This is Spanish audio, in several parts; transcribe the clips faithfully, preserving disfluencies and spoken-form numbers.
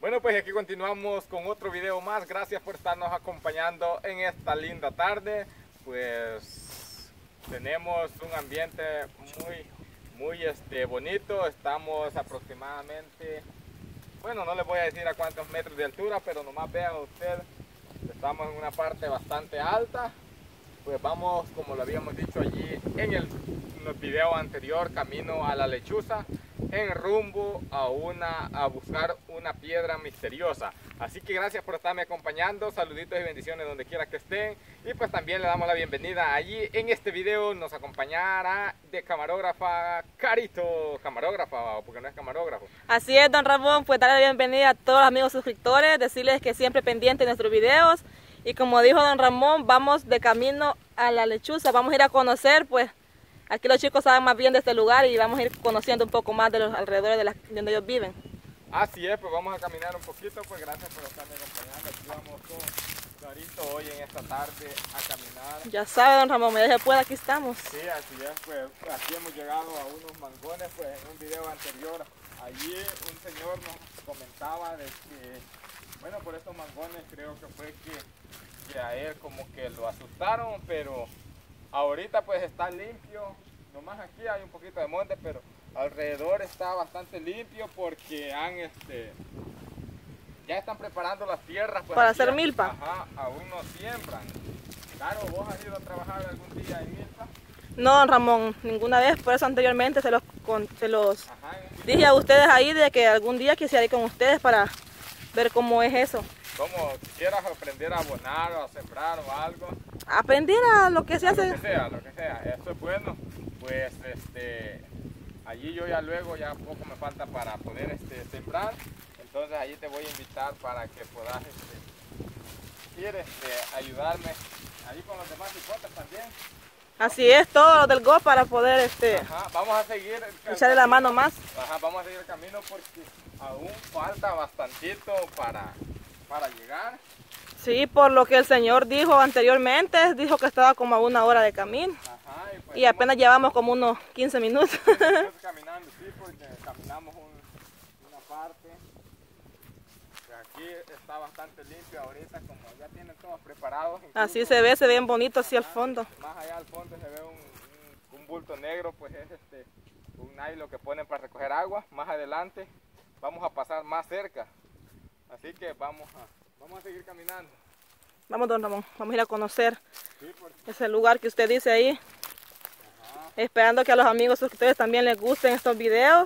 Bueno, pues aquí continuamos con otro video más. Gracias por estarnos acompañando en esta linda tarde. Pues tenemos un ambiente muy, muy este, bonito. Estamos aproximadamente, bueno, no les voy a decir a cuántos metros de altura, pero nomás vean ustedes, estamos en una parte bastante alta. Pues vamos, como lo habíamos dicho allí en el, en el video anterior, camino a la lechuza, en rumbo a, una, a buscar una piedra misteriosa. Así que gracias por estarme acompañando, saluditos y bendiciones donde quiera que estén. Y pues también le damos la bienvenida allí. En este video nos acompañará de camarógrafa Carito, camarógrafa, porque no es camarógrafo. Así es, don Ramón, pues darle la bienvenida a todos los amigos suscriptores, decirles que siempre pendientes de nuestros videos. Y como dijo don Ramón, vamos de camino a la lechuza, vamos a ir a conocer, pues aquí los chicos saben más bien de este lugar y vamos a ir conociendo un poco más de los alrededores de, la, de donde ellos viven. Así es, pues vamos a caminar un poquito, pues gracias por estarme acompañando. Aquí vamos con Clarito hoy en esta tarde a caminar. Ya sabe don Ramón, ya se puede, aquí estamos. Sí, así es, pues aquí hemos llegado a unos mangones, pues en un video anterior, allí un señor nos comentaba de que, bueno, por estos mangones creo que fue que, que a él como que lo asustaron, pero ahorita pues está limpio. Nomás aquí hay un poquito de monte, pero alrededor está bastante limpio porque han este ya están preparando las tierras pues, para aquí, hacer milpa. Ajá, aún no siembran. Claro, ¿vos has ido a trabajar algún día en milpa? No, don Ramón, ninguna vez, por eso anteriormente se los, con, se los Ajá, dije a ustedes ahí de que algún día quisiera ir con ustedes para ver cómo es eso. Como quisieras aprender a abonar o a sembrar o algo. Aprender a lo que se hace. Lo que sea, lo que sea, eso es bueno. Pues este, allí yo ya luego, ya poco me falta para poder este, sembrar. Entonces allí te voy a invitar para que puedas este, ir, este, ayudarme allí con los demás hipotes también. Así es, todo lo del Go para poder este, Ajá, vamos a seguir el echarle la mano más. Ajá, vamos a seguir el camino porque aún falta bastantito para, para llegar. Sí, por lo que el Señor dijo anteriormente, dijo que estaba como a una hora de camino. Ajá, y, pues y apenas llevamos como unos quince minutos. Estamos caminando, sí, porque caminamos un, una parte. Aquí está bastante limpio ahorita, como ya tienen todos preparados. Así se ve, se ve bien bonito así al fondo. Más allá al fondo se ve un, un, un bulto negro, pues es este un nylon que ponen para recoger agua. Más adelante vamos a pasar más cerca, así que vamos a... Vamos a seguir caminando. Vamos, don Ramón, vamos a ir a conocer sí, porque... ese lugar que usted dice ahí. Ajá. Esperando que a los amigos suscriptores también les gusten estos videos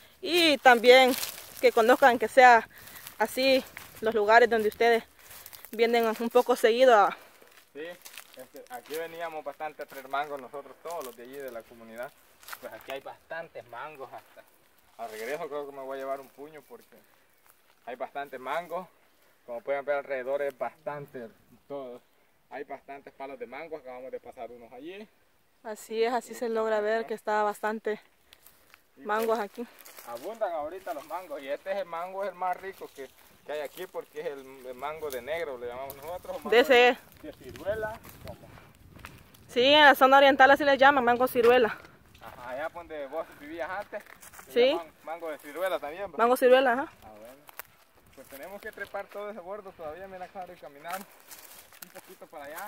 y también que conozcan que sea así los lugares donde ustedes vienen un poco seguido a... Sí, este, aquí veníamos bastante a traer mangos nosotros todos los de allí de la comunidad. Pues aquí hay bastantes mangos hasta. Al regreso creo que me voy a llevar un puño porque hay bastantes mangos. Como pueden ver alrededor es bastante, todo. Hay bastantes palos de mango, acabamos de pasar unos allí. Así es, así se logra ver que está bastante mangos aquí. Abundan ahorita los mangos y este es el mango, es el más rico que, que hay aquí porque es el, el mango de negro, le llamamos nosotros. Mango de ese de, de ciruela. Como. Sí, en la zona oriental así les llaman, mango ciruela. Ajá, allá donde vos vivías antes, sí. Mango de ciruela también. ¿Va? Mango ciruela, ajá. Ah, bueno. Pues tenemos que trepar todo ese bordo todavía, mira acá de caminar un poquito para allá,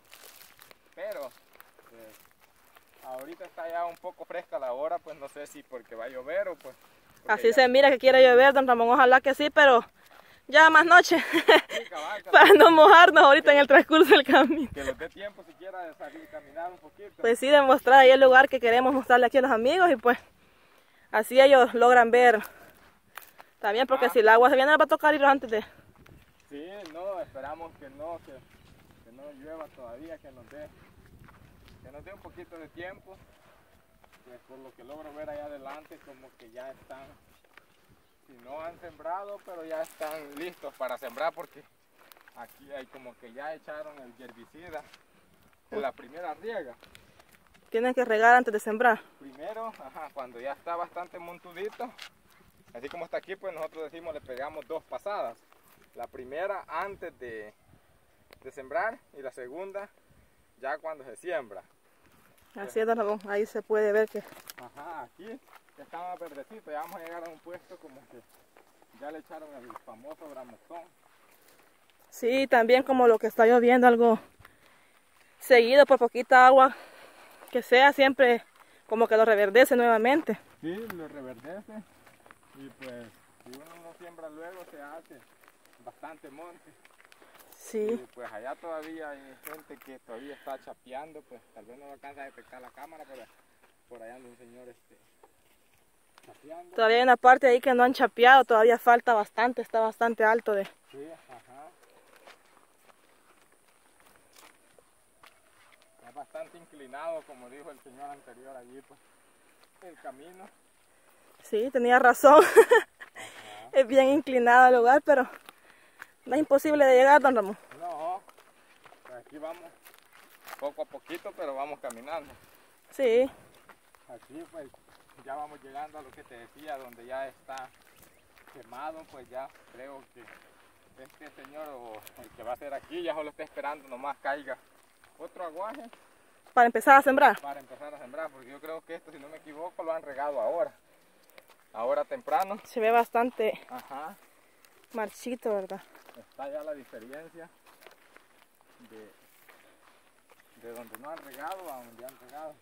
pero pues, ahorita está ya un poco fresca la hora, pues no sé si porque va a llover o pues... Así ya... se mira que quiere llover, don Ramón, ojalá que sí, pero ya más noche, sí, cabal, para no mojarnos ahorita que, en el transcurso del camino. Que les dé tiempo siquiera de salir y caminar un poquito. Pues sí, demostrar ahí el lugar que queremos mostrarle aquí a los amigos y pues así ellos logran ver. También porque ah. si el agua se viene va a tocar irlos antes de... Sí, no, esperamos que no, que, que no llueva todavía, que nos dé que nos dé un poquito de tiempo. Pues por lo que logro ver allá adelante como que ya están, si no han sembrado, pero ya están listos para sembrar porque aquí hay como que ya echaron el herbicida en la primera riega. Tienen que regar antes de sembrar. Primero, ajá, cuando ya está bastante montudito. Así como está aquí, pues nosotros decimos le pegamos dos pasadas. La primera antes de, de sembrar y la segunda ya cuando se siembra. Así es, don Ramón, ahí se puede ver que... Ajá, aquí está más verdecito, ya vamos a llegar a un puesto como que ya le echaron el famoso gramozón. Sí, también como lo que está lloviendo, algo seguido por poquita agua que sea, siempre como que lo reverdece nuevamente. Sí, lo reverdece y pues si uno no siembra luego se hace bastante monte. Sí. Y pues allá todavía hay gente que todavía está chapeando, pues tal vez no alcanza a detectar la cámara, pero por allá anda un señor este, chapeando. Todavía hay una parte ahí que no han chapeado, todavía falta bastante, está bastante alto de... Sí, ajá. Es bastante inclinado, como dijo el señor anterior allí, pues, el camino. Sí, tenía razón. Es bien inclinado el lugar, pero no es imposible de llegar, don Ramón. No, pues aquí vamos poco a poquito, pero vamos caminando. Sí. Aquí pues ya vamos llegando a lo que te decía, donde ya está quemado, pues ya creo que este señor o el que va a ser aquí ya solo está esperando nomás caiga otro aguaje. Para empezar a sembrar. Para empezar a sembrar, porque yo creo que esto, si no me equivoco, lo han regado ahora. Ahora temprano. Se ve bastante Ajá. marchito, ¿verdad? Está ya la diferencia de, de donde no han regado a donde han regado.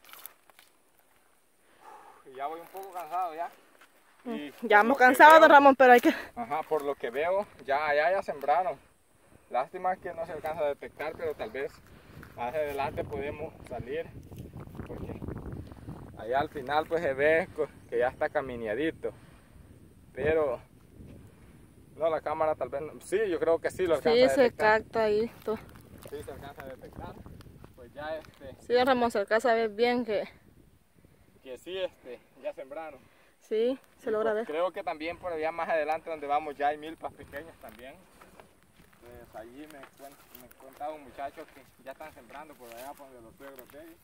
Y ya voy un poco cansado ya. Y ya hemos cansado, don Ramón, pero hay que... Ajá, por lo que veo, ya allá ya sembraron. Lástima que no se alcanza a detectar, pero tal vez más adelante podemos salir. Porque allá al final pues se ve que ya está camineadito. Pero no, la cámara tal vez no. Sí, yo creo que sí lo alcanza sí, a detectar. se capta ahí todo. Sí, se alcanza a detectar. Pues ya este... Sí, don Ramón, se alcanza a ver bien que... Que sí, este, ya sembraron. Sí, se y logra pues ver. Creo que también por allá más adelante donde vamos ya hay milpas pequeñas también. Pues allí me, cuen, me contaba un muchacho que ya están sembrando por allá por donde los suegros de ellos.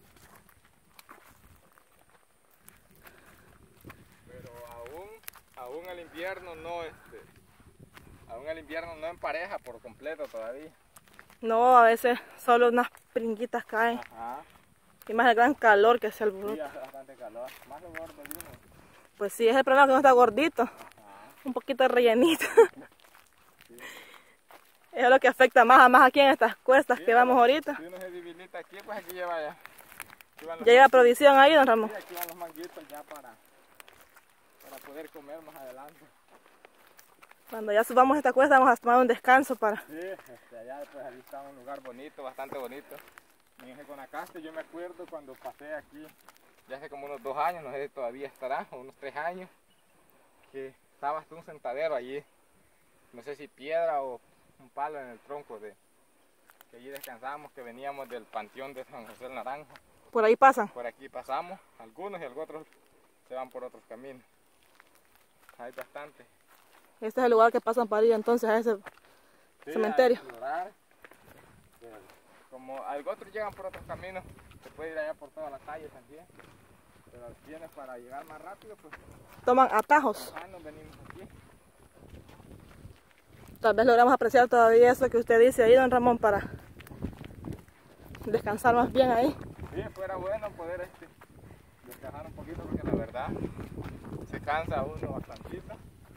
Pero aún, aún el invierno no, este, aún el invierno no empareja por completo todavía. No, a veces solo unas pringuitas caen. Ajá. Y más el gran calor que se alborota. Sí, hace bastante calor. Más de gordo de uno. Pues sí, es el problema que no está gordito. Ajá. Un poquito rellenito. Sí. Eso es lo que afecta más a más aquí en estas cuestas Sí, que vamos ahorita. Si uno se debilita aquí, pues aquí lleva ya. Aquí van los Ya llega provisión ahí, don Ramón. Sí, aquí van los manguitos ya para, para poder comer más adelante. Cuando ya subamos esta cuesta vamos a tomar un descanso para... Sí, este, allá pues ahí está un lugar bonito, bastante bonito. En ese Guanacaste yo me acuerdo cuando pasé aquí, ya hace como unos dos años, no sé si todavía estará, o unos tres años, que estaba hasta un sentadero allí, no sé si piedra o un palo en el tronco de que allí descansábamos, que veníamos del panteón de San José del Naranjo. Por ahí pasan. Por aquí pasamos, algunos y otros se van por otros caminos. Hay bastante. Este es el lugar que pasan para ir entonces a ese Sí, cementerio. A explorar. Como otros llegan por otros caminos, se puede ir allá por toda la calle también. Pero si vienes para llegar más rápido, pues Toman atajos. ajá, nos venimos aquí. Tal vez logramos apreciar todavía eso que usted dice ahí, don Ramón, para descansar más bien ahí. Sí, fuera bueno poder este, descansar un poquito porque la verdad se cansa uno bastantito.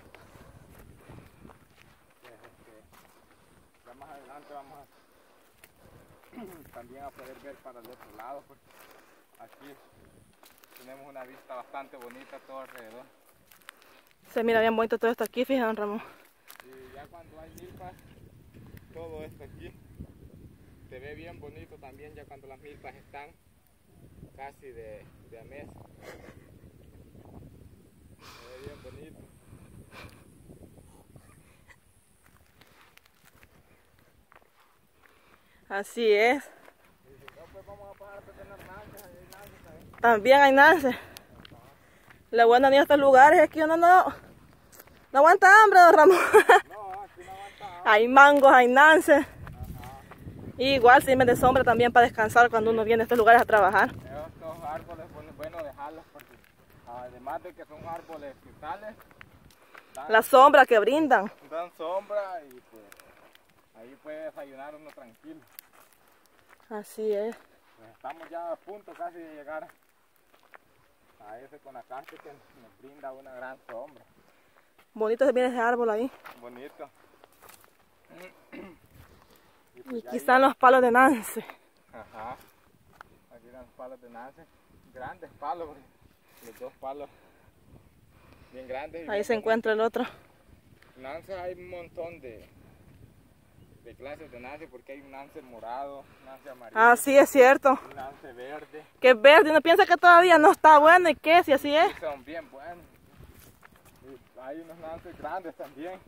Pues, este, ya más adelante vamos a también a poder ver para el otro lado, porque aquí tenemos una vista bastante bonita todo alrededor. Se mira bien bonito todo esto aquí, fíjate, don Ramón. Y ya cuando hay milpas, todo esto aquí se ve bien bonito también ya cuando las milpas están casi de, de a mes. Se ve bien bonito. Así es. Y si no, pues vamos a parar de tener nances, hay nances ahí. También hay nances. Lo bueno de estos lugares es que uno no, no aguanta hambre, don Ramón. No, aquí no aguanta hambre. Hay mangos, hay nances. Ajá. Y igual sirven de sombra también para descansar cuando uno viene a estos lugares a trabajar. Estos árboles es bueno dejarlos porque además de que son árboles frutales, dan, La sombra que brindan. dan sombra y pues ahí puede desayunar uno tranquilo. Así es. Pues estamos ya a punto casi de llegar a ese Guanacaste que nos brinda una gran sombra. Bonito se viene ese árbol ahí. Bonito. Y pues aquí están los palos de Nance. Ajá. Aquí están los palos de Nance. Grandes palos, los dos palos bien grandes. Ahí se encuentra el otro. Nance hay un montón de, de clases de Nance porque hay un Nance morado, un Nance amarillo. Ah, sí, es cierto. Un Nance verde. Que es verde, uno piensa que todavía no está bueno y qué, si así es. Sí, son bien buenos. Y hay unos Nances grandes también.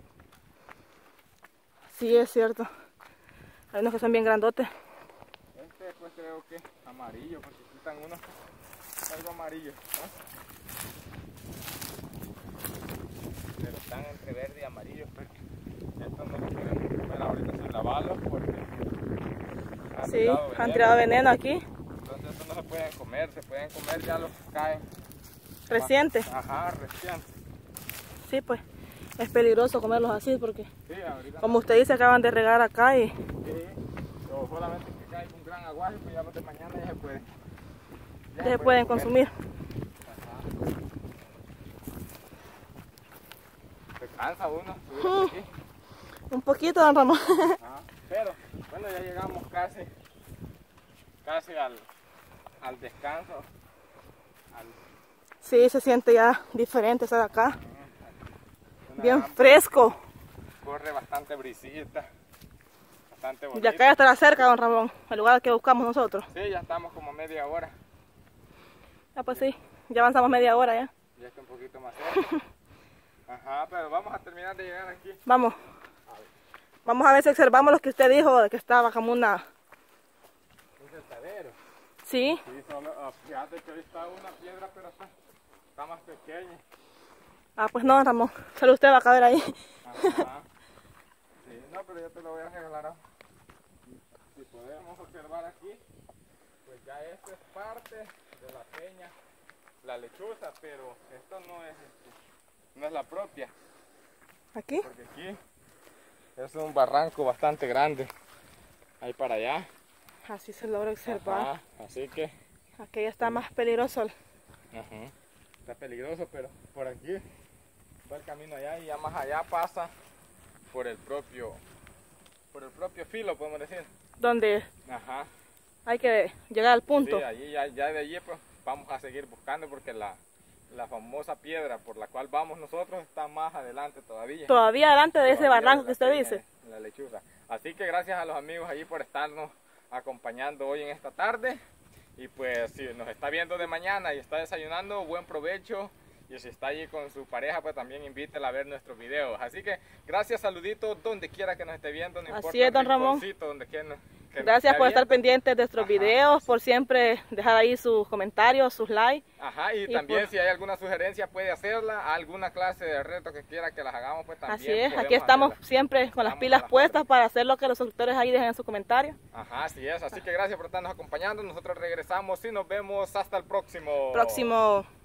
Sí, es cierto. Hay unos que son bien grandotes. Este pues creo que amarillo, porque aquí están unos algo amarillos, ¿no? Pero están entre verde y amarillo, pero estos no se pueden comer ahorita sin lavarlos porque han Sí, tirado han veneno. tirado veneno aquí. Entonces estos no se pueden comer, se pueden comer ya los que caen. Reciente. Ajá, reciente. Sí, pues es peligroso comerlos así porque, Sí, ahorita como usted dice, acaban de regar acá y sí, pero solamente que cae un gran aguaje, pues ya los de mañana ya se pueden. ya se pueden comer. consumir. Ajá. Se cansa uno subir Mm. aquí. Un poquito, don Ramón. Ajá. Pero bueno, ya llegamos casi, casi al, al descanso. Al, Sí, se siente ya diferente estar acá. una Bien gran- fresco. Corre bastante brisita, bastante Y bonito. acá ya estará cerca, don Ramón, el lugar que buscamos nosotros. Sí, ya estamos como media hora. Ah, pues sí, ya avanzamos media hora ya. Ya está un poquito más cerca. Ajá, pero vamos a terminar de llegar aquí. Vamos. Vamos a ver si observamos lo que usted dijo, de que estaba como una... Un saltadero. Sí, Sí, solo, ah, fíjate que ahí está una piedra, pero está, está más pequeña. ah, pues no, don Ramón, solo usted va a caber ahí. Ajá. Sí, no, pero yo te lo voy a regalar. ahora. Si podemos observar aquí, pues ya esto es parte de la peña, la lechuza, pero esto no es, este, no es la propia, Aquí. porque aquí es un barranco bastante grande, ahí para allá. Así se logra observar. Ajá, así que Aquí ya está más peligroso. ajá, está peligroso, pero por aquí va el camino allá y ya más allá pasa por el propio, por el propio filo, podemos decir. Donde Ajá. hay que llegar al punto. Sí, allí, ya, ya de allí pues vamos a seguir buscando porque la, la famosa piedra por la cual vamos nosotros está más adelante todavía. Todavía adelante de ese Todavía barranco de que la usted peña dice. de La lechuza. Así que gracias a los amigos allí por estarnos acompañando hoy en esta tarde. Y pues si nos está viendo de mañana y está desayunando, buen provecho. Y si está allí con su pareja, pues también invítela a ver nuestros videos. Así que gracias, saluditos, donde quiera que nos esté viendo, no Así importa es, el don Ramón. rinconcito donde quiera que nos Gracias esté por estar viendo. pendientes de nuestros Ajá. videos, por siempre dejar ahí sus comentarios, sus likes. Ajá, y, Y también por- si hay alguna sugerencia puede hacerla, alguna clase de reto que quiera que las hagamos, pues también Así es, aquí podemos estamos hacerla. siempre con las Estamos pilas a las puestas órdenes. para hacer lo que los suscriptores ahí dejen en sus comentarios. Ajá, así es, así que gracias por estarnos acompañando, nosotros regresamos y nos vemos hasta el próximo. Próximo.